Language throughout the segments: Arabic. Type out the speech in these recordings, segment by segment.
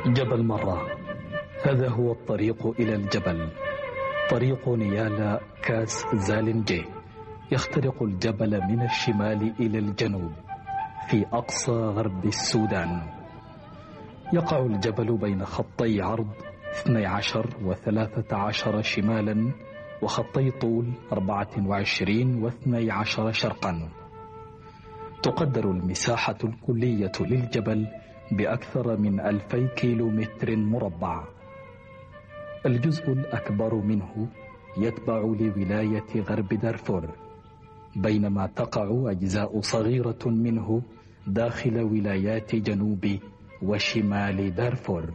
جبل مرة، هذا هو الطريق إلى الجبل، طريق نيالا كاس زالنجي، يخترق الجبل من الشمال إلى الجنوب في أقصى غرب السودان. يقع الجبل بين خطي عرض 12 و13 شمالا وخطي طول 24 و12 شرقا. تقدر المساحة الكلية للجبل بأكثر من 2000 كيلومتر مربع. الجزء الأكبر منه يتبع لولاية غرب دارفور، بينما تقع أجزاء صغيرة منه داخل ولايات جنوب وشمال دارفور.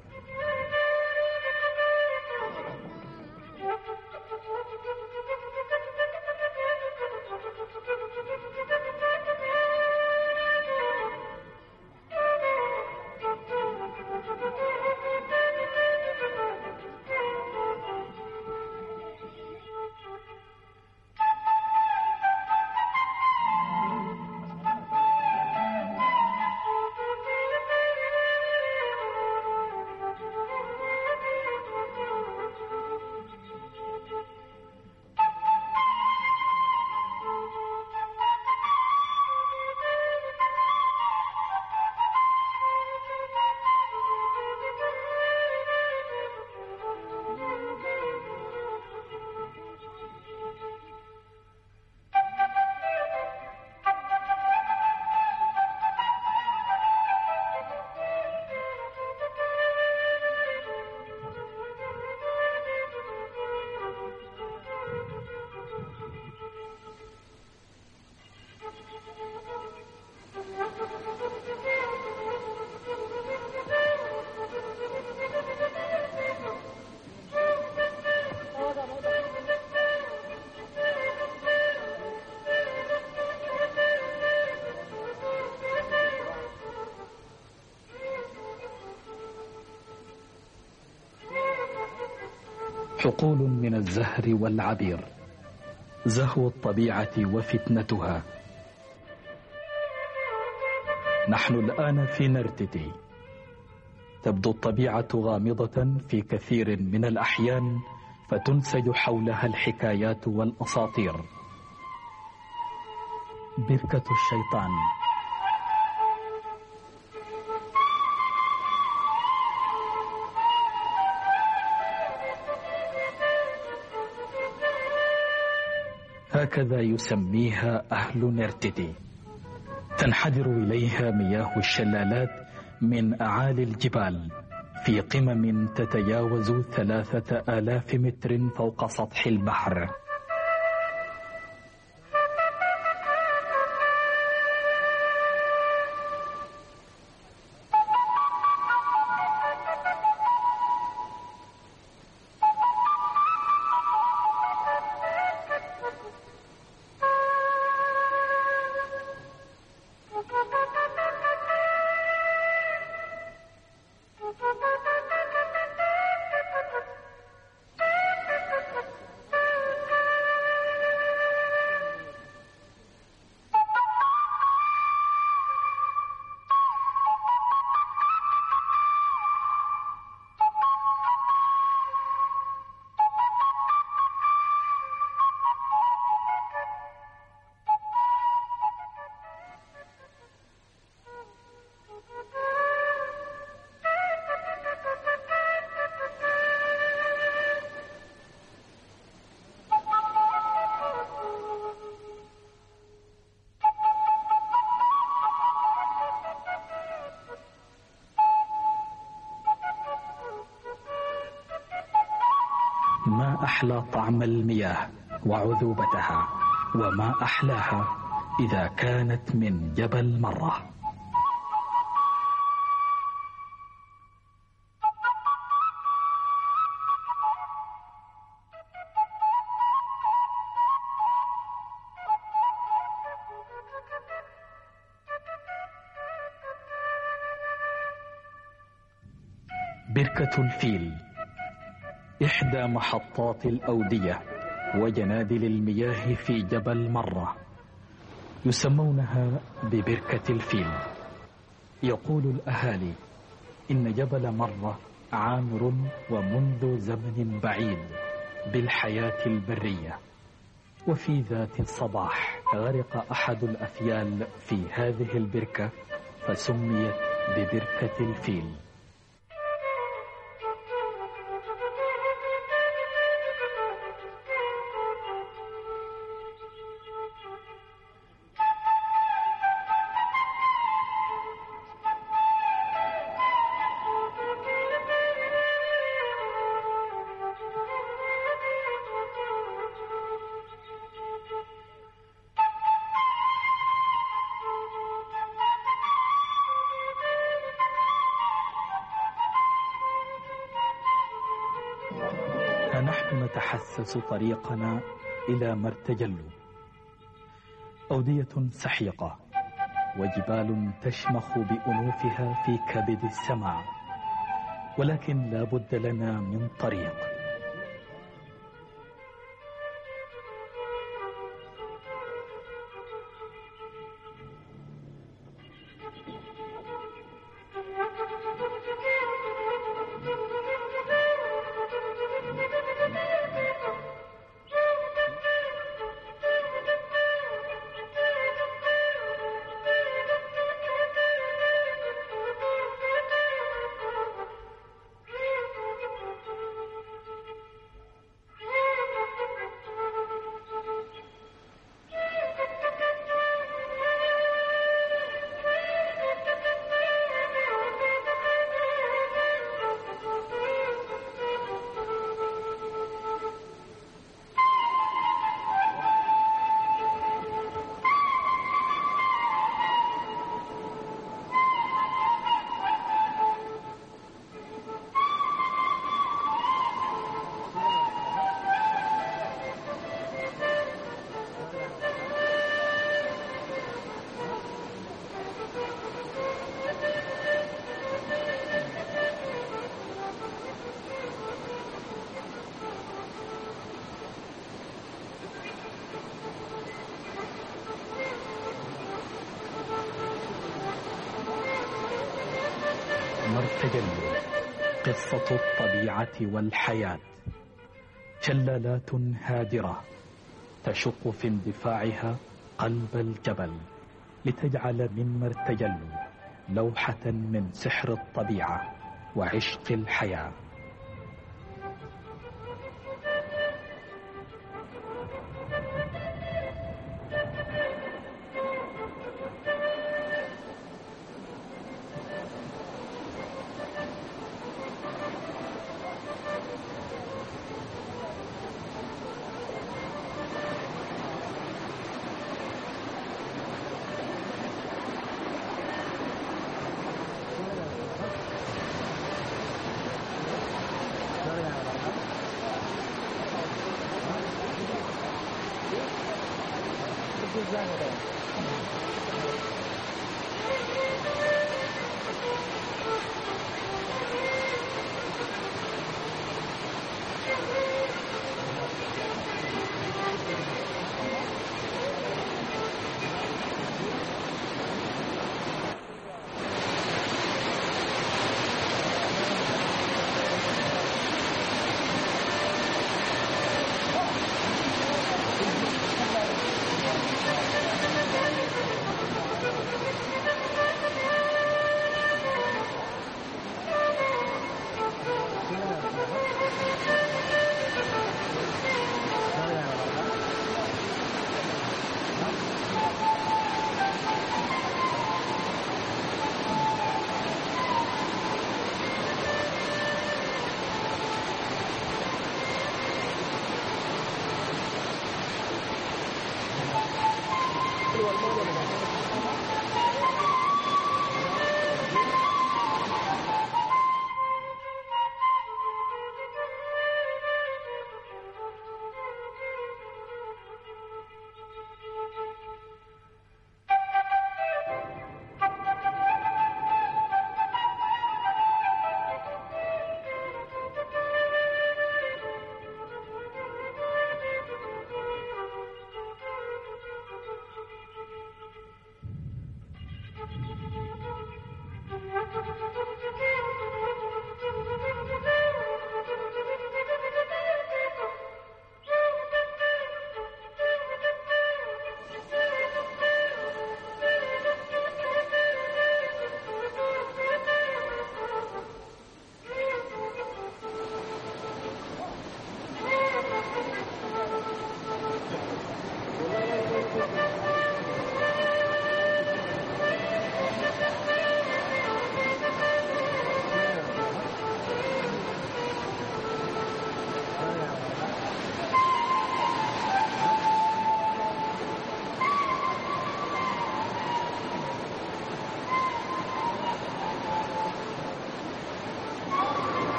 حقول من الزهر والعبير، زهو الطبيعة وفتنتها. نحن الآن في نرتتي. تبدو الطبيعة غامضة في كثير من الأحيان، فتنسج حولها الحكايات والأساطير. بركة الشيطان، هكذا يسميها أهل نرتتي. تنحدر إليها مياه الشلالات من أعالي الجبال في قمم تتجاوز 3000 متر فوق سطح البحر. ما أحلى طعم المياه وعذوبتها، وما أحلاها إذا كانت من جبل مرة. بركة الفيل، إحدى محطات الأودية وجنادل المياه في جبل مرة، يسمونها ببركة الفيل. يقول الأهالي إن جبل مرة عامر ومنذ زمن بعيد بالحياة البرية. وفي ذات الصباح غرق أحد الأفيال في هذه البركة فسميت ببركة الفيل. فنحن نتحسس طريقنا إلى ما ارتجلوا، أودية سحيقة وجبال تشمخ بأنوفها في كبد السماء، ولكن لا بد لنا من طريق. مرتجل، قصة الطبيعة والحياة. شلالات هادرة تشق في اندفاعها قلب الجبل لتجعل من مرتجل لوحة من سحر الطبيعة وعشق الحياة.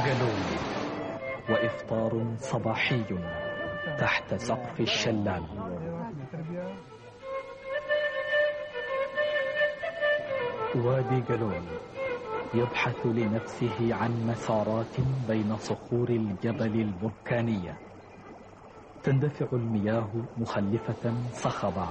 جالون، وإفطار صباحي تحت سقف الشلال. وادي جالون يبحث لنفسه عن مسارات بين صخور الجبل البركانية، تندفع المياه مخلفة صخبا.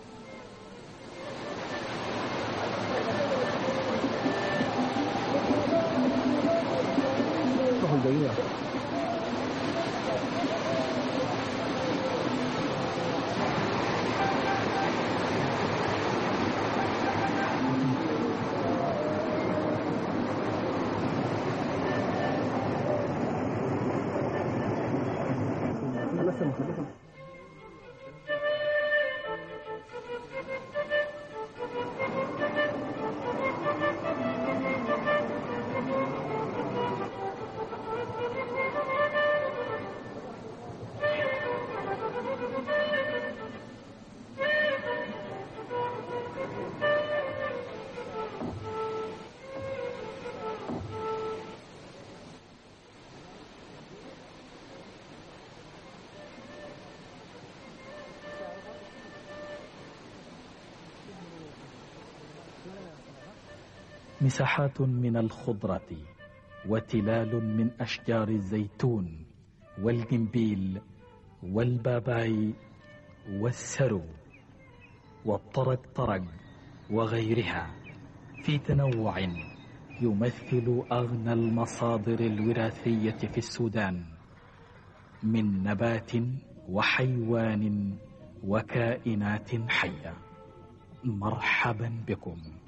مساحات من الخضرة وتلال من أشجار الزيتون والجنبيل والباباي والسرو والطرق وغيرها، في تنوع يمثل أغنى المصادر الوراثية في السودان من نبات وحيوان وكائنات حية. مرحبا بكم.